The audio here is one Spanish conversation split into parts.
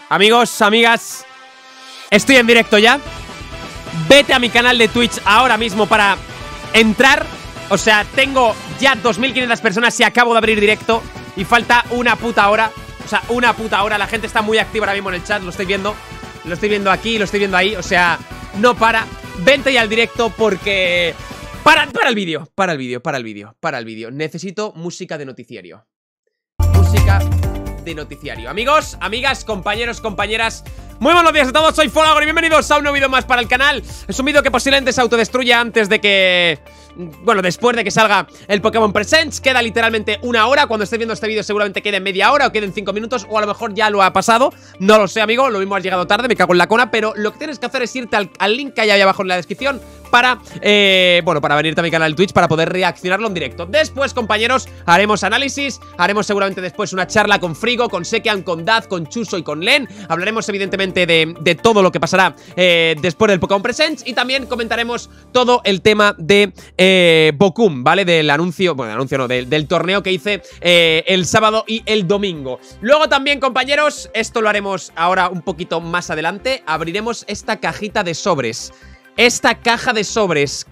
Amigos, amigas, estoy en directo ya. Vete a mi canal de Twitch ahora mismo para entrar. O sea, tengo ya 2500 personas y acabo de abrir directo y falta una puta hora. O sea, una puta hora. La gente está muy activa ahora mismo en el chat, lo estoy viendo. Lo estoy viendo aquí, lo estoy viendo ahí. O sea, no para. Vente ya al directo porque... Para el vídeo. Necesito música de noticiario. Música de noticiario. Amigos, amigas, compañeros, compañeras, muy buenos días a todos, soy Folagor y bienvenidos a un nuevo vídeo más para el canal. Es un vídeo que posiblemente se autodestruya antes de que... Bueno, después de que salga el Pokémon Presents. Queda literalmente una hora. Cuando estés viendo este vídeo seguramente quede media hora o queden 5 minutos, o a lo mejor ya lo ha pasado. No lo sé, amigo, lo mismo has llegado tarde, me cago en la cona. Pero lo que tienes que hacer es irte al link que hay ahí abajo en la descripción para, bueno, para venirte a mi canal de Twitch para poder reaccionarlo en directo. Después, compañeros, haremos análisis. Haremos seguramente después una charla con Frigo, con Sekian, con Daz, con Chuso y con Len. Hablaremos evidentemente de todo lo que pasará después del Pokémon Presents. Y también comentaremos todo el tema de Bokum, ¿vale? Del anuncio, bueno, del anuncio no, del torneo que hice el sábado y el domingo. Luego también, compañeros, esto lo haremos ahora un poquito más adelante. Abriremos esta cajita de sobres. Esta caja de sobres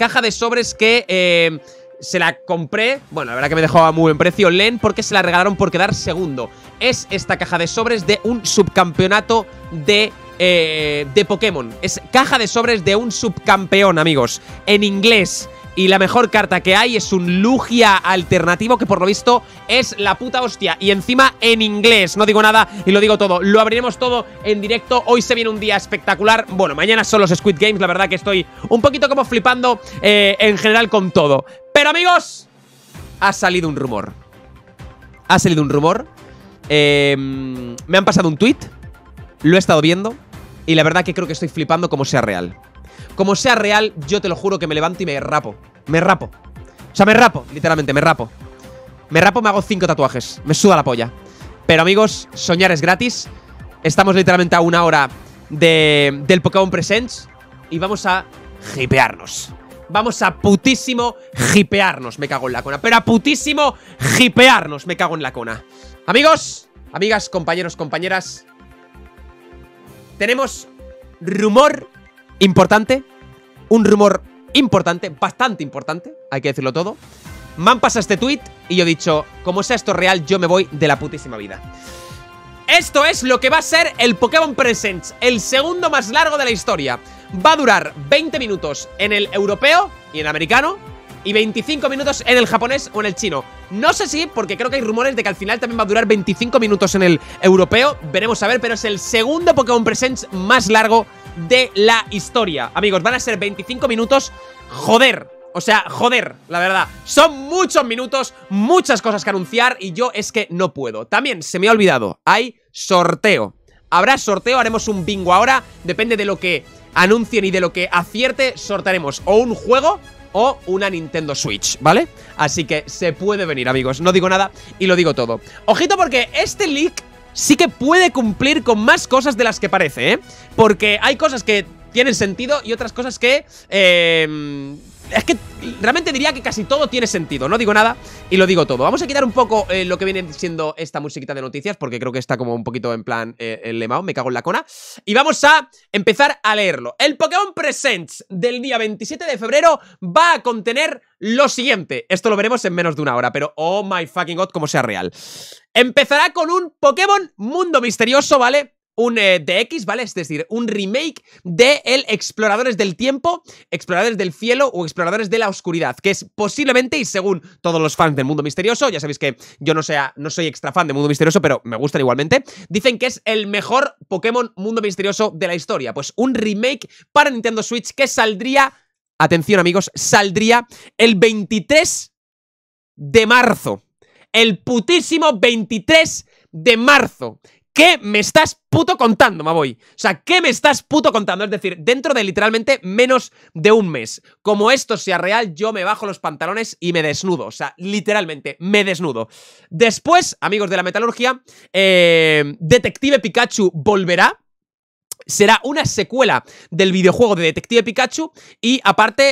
que se la compré. Bueno, la verdad que me dejó a muy buen precio Len, porque se la regalaron por quedar segundo. Es esta caja de sobres de un subcampeonato de Pokémon. Es caja de sobres de un subcampeón, amigos, en inglés. Y la mejor carta que hay es un Lugia alternativo, que por lo visto es la puta hostia. Y encima en inglés, no digo nada y lo digo todo. Lo abriremos todo en directo. Hoy se viene un día espectacular. Bueno, mañana son los Squid Games. La verdad que estoy un poquito como flipando en general con todo. Pero, amigos, ha salido un rumor. Ha salido un rumor. Me han pasado un tweet. Lo he estado viendo. Y la verdad que creo que estoy flipando como sea real. Como sea real, yo te lo juro que me levanto y me rapo. Me rapo. O sea, me rapo, literalmente, me rapo. Me rapo, me hago 5 tatuajes. Me suda la polla. Pero, amigos, soñar es gratis. Estamos literalmente a una hora del Pokémon Presents. Y vamos a hipearnos. Vamos a putísimo hipearnos. Me cago en la cona. Pero a putísimo hipearnos. Me cago en la cona. Amigos, amigas, compañeros, compañeras, tenemos rumor importante. Un rumor importante, bastante importante, hay que decirlo todo. Me han pasado este tweet y yo he dicho, como sea esto real, yo me voy de la putísima vida. Esto es lo que va a ser el Pokémon Presents, el segundo más largo de la historia. Va a durar 20 minutos en el europeo y en el americano, y 25 minutos en el japonés o en el chino. No sé si, porque creo que hay rumores de que al final también va a durar 25 minutos en el europeo. Veremos a ver, pero es el segundo Pokémon Presents más largo de la historia. Amigos, van a ser 25 minutos. Joder, o sea, joder, la verdad. Son muchos minutos, muchas cosas que anunciar y yo es que no puedo. También se me ha olvidado, hay sorteo. Habrá sorteo, haremos un bingo ahora. Depende de lo que anuncien y de lo que acierte, sortearemos o un juego o una Nintendo Switch, ¿vale? Así que se puede venir, amigos. No digo nada y lo digo todo. Ojito, porque este leak sí que puede cumplir con más cosas de las que parece, ¿eh? Porque hay cosas que tienen sentido y otras cosas que... es que realmente diría que casi todo tiene sentido. No digo nada y lo digo todo. Vamos a quitar un poco lo que viene siendo esta musiquita de noticias, porque creo que está como un poquito en plan el lemao, me cago en la cona. Y vamos a empezar a leerlo. El Pokémon Presents del día 27 de febrero va a contener lo siguiente. Esto lo veremos en menos de una hora, pero oh my fucking god, como sea real. Empezará con un Pokémon Mundo Misterioso, ¿vale? Un DX, ¿vale? Es decir, un remake de el Exploradores del Tiempo, Exploradores del Cielo o Exploradores de la Oscuridad, que es posiblemente, y según todos los fans del Mundo Misterioso, ya sabéis que yo no soy extra fan de Mundo Misterioso, pero me gustan igualmente, dicen que es el mejor Pokémon Mundo Misterioso de la historia. Pues un remake para Nintendo Switch que saldría, atención amigos, saldría el 23 de marzo. El putísimo 23 de marzo. ¿Qué me estás puto contando, Mavoy? O sea, ¿qué me estás puto contando? Es decir, dentro de literalmente menos de un mes. Como esto sea real, yo me bajo los pantalones y me desnudo. O sea, literalmente, me desnudo. Después, amigos de la metalurgia, Detective Pikachu volverá. será una secuela del videojuego de Detective Pikachu y aparte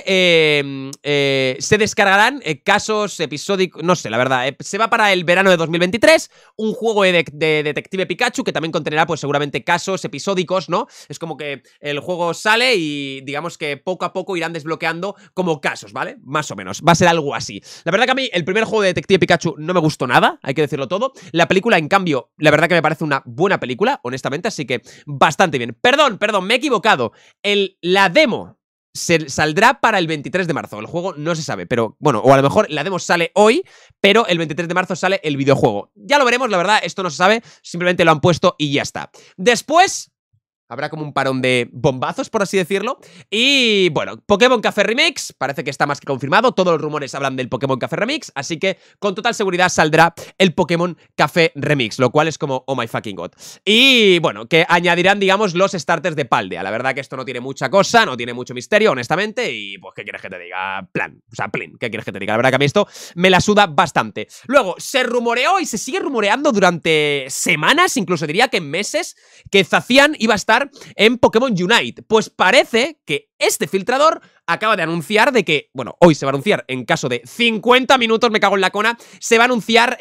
se descargarán casos episódicos, no sé, la verdad, se va para el verano de 2023, un juego de Detective Pikachu que también contenderá pues seguramente casos episódicos, ¿no? Es como que el juego sale y digamos que poco a poco irán desbloqueando como casos, ¿vale? Más o menos, va a ser algo así. La verdad que a mí el primer juego de Detective Pikachu no me gustó nada, hay que decirlo todo. La película, en cambio, la verdad que me parece una buena película, honestamente, así que bastante bien. Perdón, me he equivocado. La demo saldrá para el 23 de marzo. El juego no se sabe, pero bueno, o a lo mejor la demo sale hoy, pero el 23 de marzo sale el videojuego. Ya lo veremos, la verdad, esto no se sabe, simplemente lo han puesto y ya está. Después habrá como un parón de bombazos, por así decirlo. Y bueno, Pokémon Café Remix, parece que está más que confirmado. Todos los rumores hablan del Pokémon Café Remix, así que con total seguridad saldrá el Pokémon Café Remix, lo cual es como oh my fucking god. Y bueno, que añadirán, digamos, los starters de Paldea. La verdad que esto no tiene mucha cosa, no tiene mucho misterio, honestamente. Y pues, ¿qué quieres que te diga? Plan, o sea, plin, ¿qué quieres que te diga? La verdad que a mí esto me la suda bastante. Luego, se rumoreó y se sigue rumoreando durante semanas, incluso diría que meses, que Zacian iba a estar en Pokémon Unite. Pues parece que este filtrador acaba de anunciar de que, bueno, hoy se va a anunciar, en caso de 50 minutos, me cago en la cona, se va a anunciar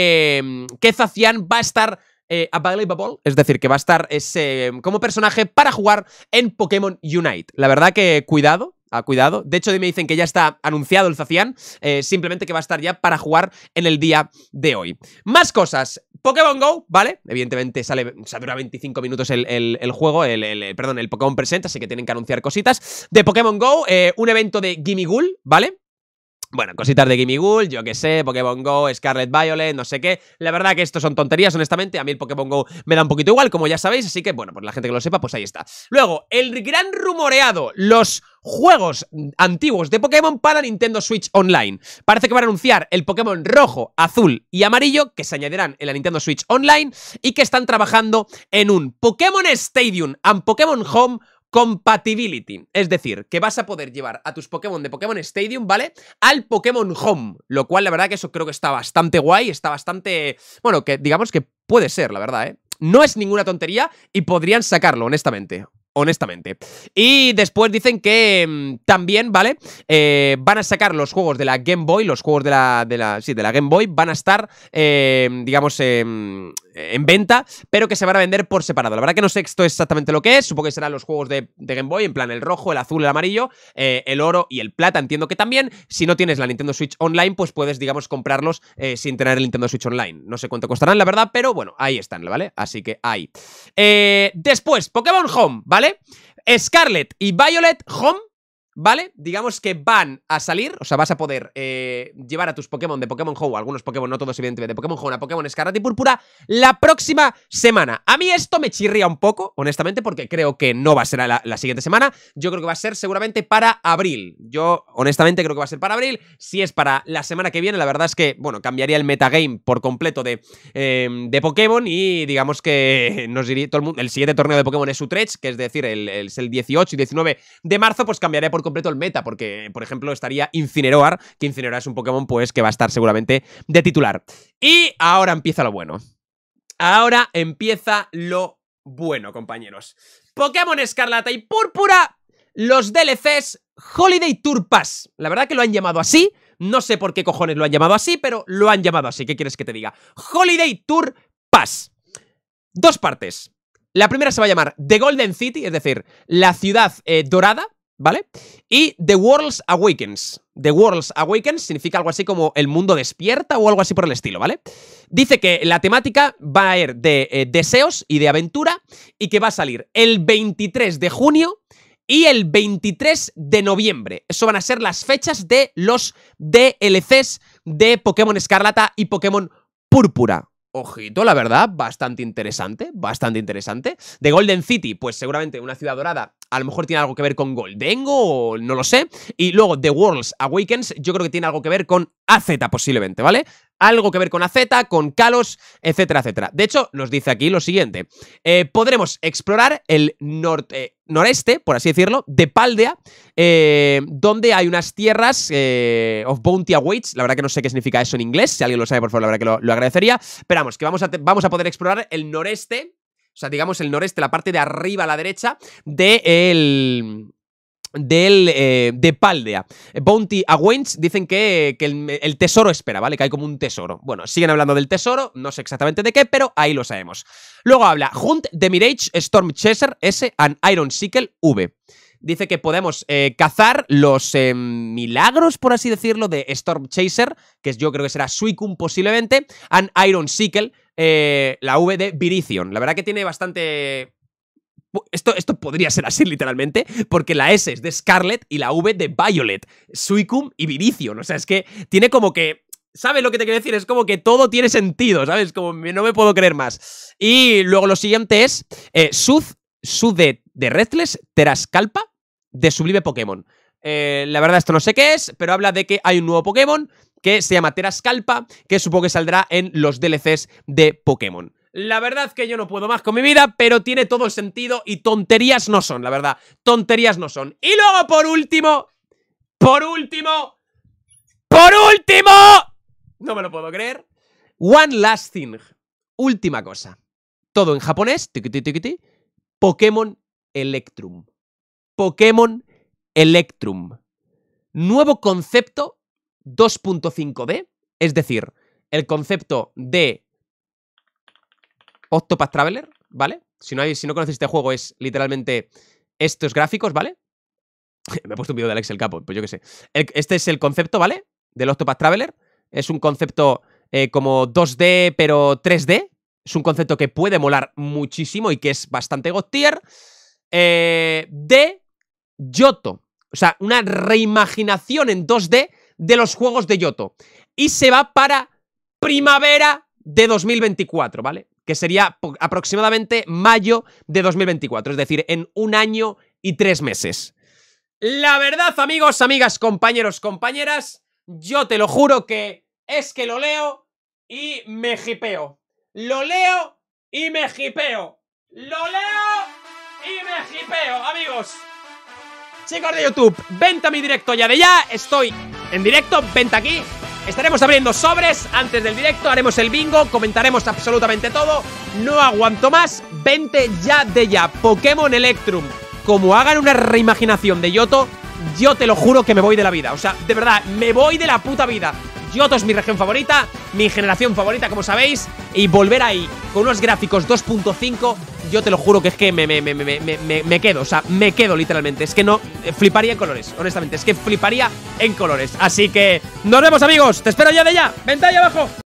que Zacian va a estar available, es decir, que va a estar como personaje para jugar en Pokémon Unite. La verdad que cuidado. Cuidado. De hecho, me dicen que ya está anunciado el Zacian, simplemente que va a estar ya para jugar en el día de hoy. Más cosas. Pokémon GO, ¿vale? Evidentemente sale, o sea, dura 25 minutos el juego, perdón, el Pokémon Present, así que tienen que anunciar cositas de Pokémon GO, un evento de Gimmighoul, ¿vale? Bueno, cositas de Gimmighoul, yo que sé, Pokémon GO, Scarlet Violet, no sé qué. La verdad que esto son tonterías, honestamente. A mí el Pokémon GO me da un poquito igual, como ya sabéis. Así que, bueno, pues la gente que lo sepa, pues ahí está. Luego, el gran rumoreado, los juegos antiguos de Pokémon para Nintendo Switch Online. Parece que van a anunciar el Pokémon rojo, azul y amarillo, que se añadirán en la Nintendo Switch Online, y que están trabajando en un Pokémon Stadium and Pokémon Home Compatibility, es decir, que vas a poder llevar a tus Pokémon de Pokémon Stadium, ¿vale? Al Pokémon Home, lo cual la verdad que eso creo que está bastante guay, está bastante... Bueno, que digamos que puede ser, la verdad, ¿eh? No es ninguna tontería y podrían sacarlo, honestamente. Y después dicen que también, ¿vale? Van a sacar los juegos de la Game Boy, los juegos de la Game Boy van a estar, digamos, en venta, pero que se van a vender por separado. La verdad que no sé esto exactamente lo que es, supongo que serán los juegos de Game Boy, en plan el rojo, el azul, el amarillo, el oro y el plata, entiendo que también. Si no tienes la Nintendo Switch Online, pues puedes, digamos, comprarlos sin tener el Nintendo Switch Online. No sé cuánto costarán, la verdad, pero bueno, ahí están, ¿vale? Así que ahí. Después, Pokémon Home, ¿vale? Scarlet y Violet Home, ¿vale? Digamos que van a salir, o sea, vas a poder llevar a tus Pokémon de Pokémon Home, algunos Pokémon, no todos evidentemente, de Pokémon Home a Pokémon Escarlata y Púrpura la próxima semana. A mí esto me chirría un poco, honestamente, porque creo que no va a ser la siguiente semana. Yo creo que va a ser seguramente para abril. Yo, honestamente, creo que va a ser para abril. Si es para la semana que viene, la verdad es que, bueno, cambiaría el metagame por completo de Pokémon y digamos que nos diría todo el mundo, el siguiente torneo de Pokémon es Utrecht, que es decir, es el 18 y 19 de marzo, pues cambiaría por completo el meta, porque, por ejemplo, estaría Incineroar, que Incineroar es un Pokémon, pues, que va a estar seguramente de titular. Y ahora empieza lo bueno. Ahora empieza lo bueno, compañeros. Pokémon Escarlata y Púrpura, los DLCs Holiday Tour Pass. La verdad que lo han llamado así, no sé por qué cojones lo han llamado así, pero lo han llamado así. ¿Qué quieres que te diga? Holiday Tour Pass. Dos partes. La primera se va a llamar The Golden City, es decir, la ciudad dorada, ¿vale? Y The World's Awakens. The World's Awakens significa algo así como el mundo despierta o algo así por el estilo, ¿vale? Dice que la temática va a ir de deseos y de aventura y que va a salir el 23 de junio y el 23 de noviembre. Eso van a ser las fechas de los DLCs de Pokémon Escarlata y Pokémon Púrpura. Ojito, la verdad, bastante interesante, bastante interesante. The Golden City, pues seguramente una ciudad dorada, a lo mejor tiene algo que ver con Goldengo, o no lo sé. Y luego The World's Awakens, yo creo que tiene algo que ver con AZ posiblemente, ¿vale? Algo que ver con AZ, con Kalos, etcétera, etcétera. De hecho, nos dice aquí lo siguiente. Podremos explorar el noreste, por así decirlo, de Paldea, donde hay unas tierras of Bounty Awaits. La verdad que no sé qué significa eso en inglés. Si alguien lo sabe, por favor, la verdad que lo agradecería. Pero vamos, que vamos a poder explorar el noreste O sea, digamos el noreste, la parte de arriba a la derecha de Paldea. Bounty Awaits dicen que el tesoro espera, ¿vale? Que hay como un tesoro. Bueno, siguen hablando del tesoro, no sé exactamente de qué, pero ahí lo sabemos. Luego habla Hunt the Mirage Storm Chaser S and Iron Sickle V. Dice que podemos cazar los milagros, por así decirlo, de Storm Chaser, que yo creo que será Suicune posiblemente, and Iron Sickle, la V de Virizion. La verdad que tiene bastante... Esto podría ser así literalmente, porque la S es de Scarlet y la V de Violet, Suicune y Virizion. O sea, es que tiene como que... ¿Sabes lo que te quiero decir? Es como que todo tiene sentido, ¿sabes? Como no me puedo creer más. Y luego lo siguiente es Sud de Restless, Terascalpa de Sublime Pokémon. La verdad esto no sé qué es, pero habla de que hay un nuevo Pokémon que se llama Terascalpa, que supongo que saldrá en los DLCs de Pokémon. La verdad que yo no puedo más con mi vida, pero tiene todo el sentido y tonterías no son, la verdad. Tonterías no son. Y luego, por último... No me lo puedo creer. One last thing. Última cosa. Todo en japonés. Pokémon Electrum. Pokémon Electrum. Nuevo concepto 2.5D. Es decir, el concepto de Octopath Traveler, ¿vale? Si no conocéis este juego, es literalmente estos gráficos, ¿vale? Me he puesto un vídeo de Alex el Capo, pues yo qué sé. Este es el concepto, ¿vale? Del Octopath Traveler. Es un concepto como 2D, pero 3D. Es un concepto que puede molar muchísimo y que es bastante god tier. De Yoto. O sea, una reimaginación en 2D de los juegos de Yoto. Y se va para primavera de 2024, ¿vale? Que sería aproximadamente mayo de 2024. Es decir, en 1 año y 3 meses. La verdad, amigos, amigas, compañeros, compañeras, yo te lo juro que es que lo leo y me hipeo. Lo leo y me hipeo. Lo leo y me hipeo, amigos. Chicos de YouTube, vente a mi directo ya de ya. Estoy en directo, vente aquí. Estaremos abriendo sobres antes del directo, haremos el bingo, comentaremos absolutamente todo. No aguanto más, vente ya de ya. Pokémon Electrum. Como hagan una reimaginación de Yoto, yo te lo juro que me voy de la vida. O sea, de verdad, me voy de la puta vida. Yoto es mi región favorita, mi generación favorita, como sabéis. Y volver ahí con unos gráficos 2.5, yo te lo juro que es que me quedo. O sea, me quedo literalmente. Es que no, fliparía en colores, honestamente. Es que fliparía en colores. Así que, nos vemos, amigos. Te espero ya de ya. Vente ahí abajo.